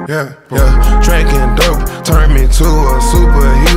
Yeah, tracking dope turned me to a superhero.